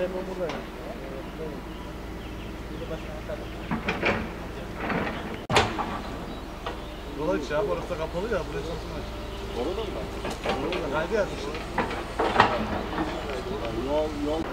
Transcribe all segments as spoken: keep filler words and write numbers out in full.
Telefon burada ya. Dolayı şey orası da kapalı ya, buraya çalışma aç. Orada mı? Orada kaydı yazmışlar. Yol, yol.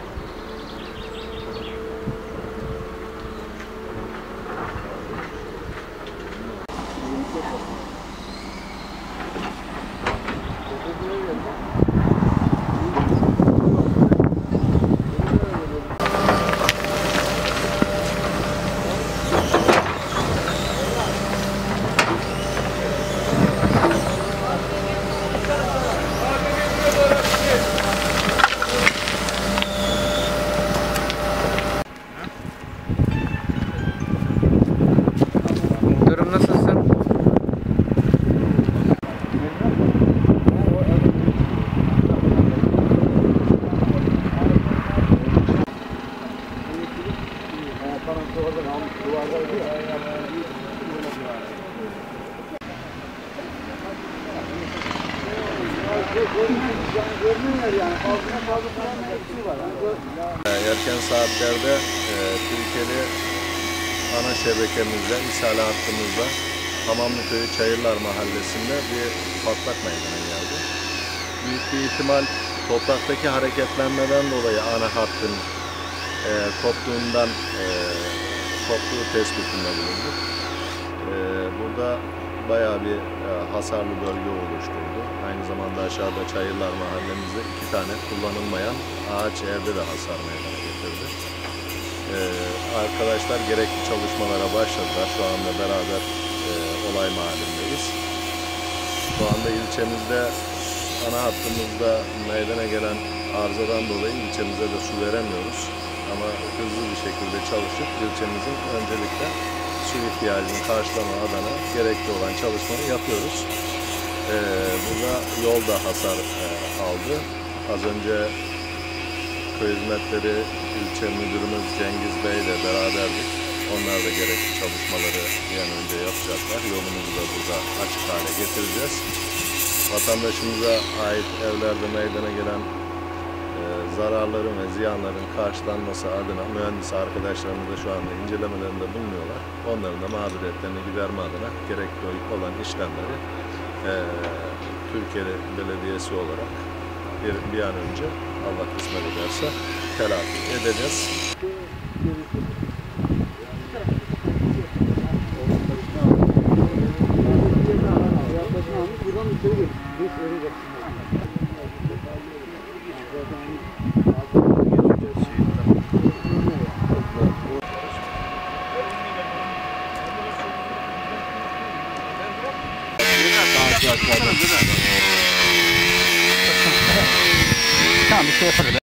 Durum nasılsın? Erken saatlerde e, Türkiye'li ana şebekemizde, ishal hattımızda Hamamlıköy'ü Çayırlar Mahallesi'nde bir patlak meydana geldi. Büyük bir ihtimal topraktaki hareketlenmeden dolayı ana hattın e, koptuğundan e, koptuğu tespitinde bulunduk. E, burada bayağı bir e, hasarlı bölge oluşturdu. Aynı zamanda aşağıda Çayırlar Mahallemizde iki tane kullanılmayan ağaç evde de hasar meydana getirdi. Ee, arkadaşlar gerekli çalışmalara başladılar. Şu anda beraber e, olay mahallindeyiz. Şu anda ilçemizde ana hattımızda meydana gelen arızadan dolayı ilçemize de su veremiyoruz. Ama hızlı bir şekilde çalışıp ilçemizin öncelikle su ihtiyacını karşılama adına gerekli olan çalışmayı yapıyoruz. Ee, burada yol da hasar e, aldı. Az önce Köy Hizmetleri İlçe Müdürümüz Cengiz Bey ile beraberdik. Onlar da gerekli çalışmaları bir an önce yapacaklar. Yolumuzu da burada açık hale getireceğiz. Vatandaşımıza ait evlerde meydana gelen e, zararların ve ziyanların karşılanması adına mühendis arkadaşlarımız da şu anda incelemelerinde bulunuyorlar. Onların da mağduriyetlerini giderme adına gerekli olan işlemleri e, Türkiye Belediyesi olarak bir, bir an önce Allah kısmet ederse telafi edeceğiz. Tamam bir şey yaparız.